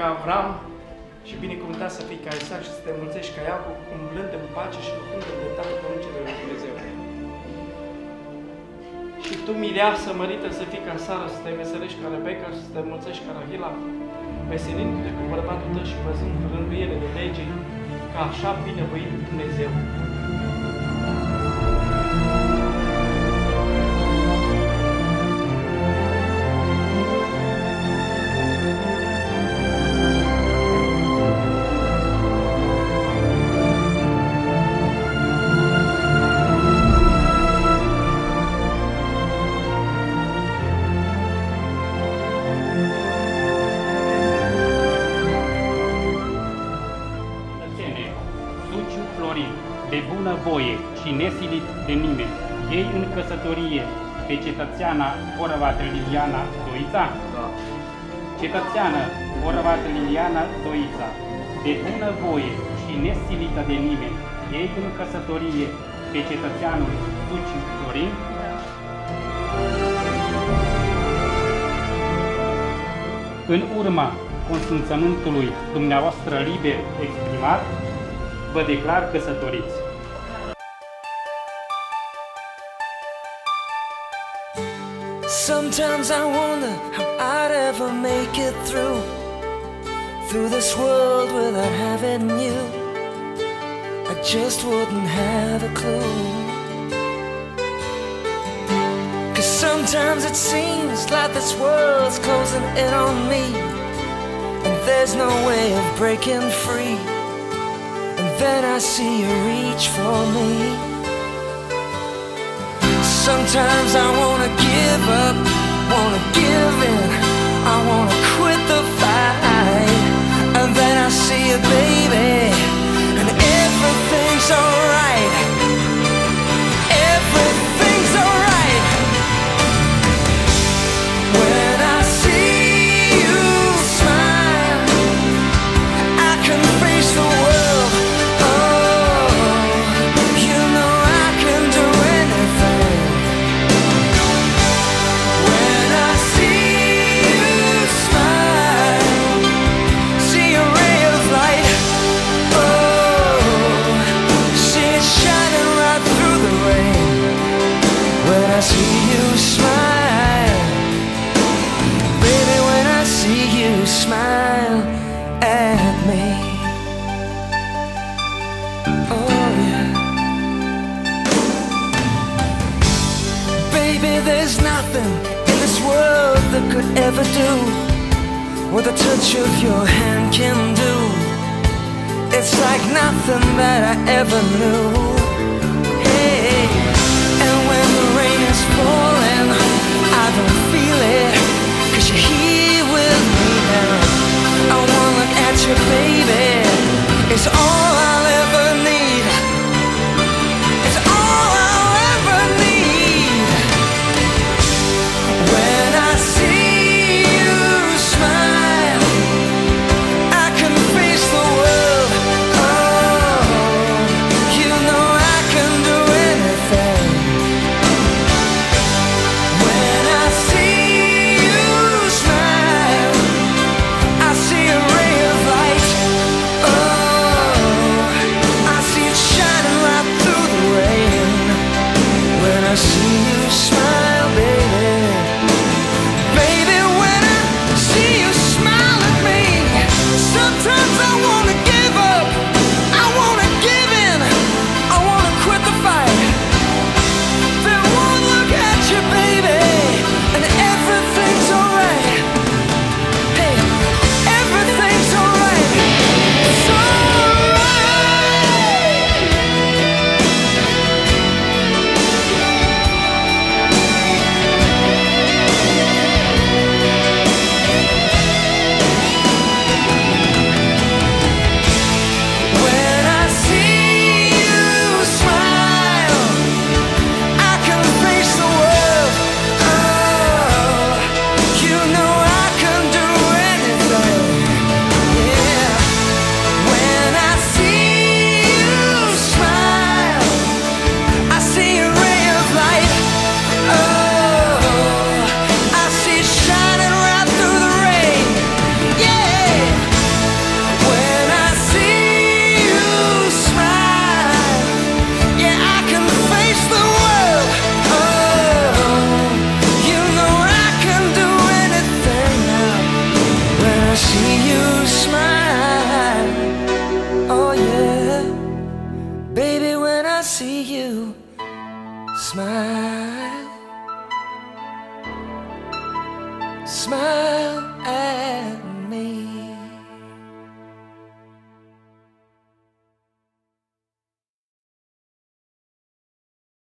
ca Avram și binecuvântat să fii ca Isaac și să te înmulțești ca Iacov, umblând în pace și lucrând în toate poruncile lui Dumnezeu. Și tu, mireasă mărită, să fii ca Sara, să te veselești ca Rebecca și să te înmulțești ca Rahila, veselindu-te cu bărbatul tău și văzând rânduiele de lege, ca așa binevoit Dumnezeu. De bună voie și nesilit de nimeni, ei în căsătorie pe cetățeana Horvat Liliana Doița? Da. Cetățeană Horvat Liliana Doița, de bună voie și nesilită de nimeni, ei în căsătorie pe cetățeanul Suciu Florin? Da. În urma consimțământului dumneavoastră liber exprimat, vă declar căsătoriți. Sometimes I wonder how I'd ever make it through this world without having you. I just wouldn't have a clue. 'Cause sometimes it seems like this world's closing in on me, and there's no way of breaking free. And then I see you reach for me. Sometimes I wanna give up, wanna give in, I wanna quit the fight. And then I see you, baby, and everything's alright. Everything's alright. When I see you smile, I can face the world. I see you smile, baby, when I see you smile at me. Oh yeah. Baby, there's nothing in this world that could ever do what the touch of your hand can do. It's like nothing that I ever knew. Hey, and when the rain is falling, I don't feel it, 'cause you're here with me now. I wanna look at you, baby, it's all I'll ever need. It's all I'll ever need. When I see you smile, I can face the world. Oh, you know I can do anything. When I see you smile, Smile.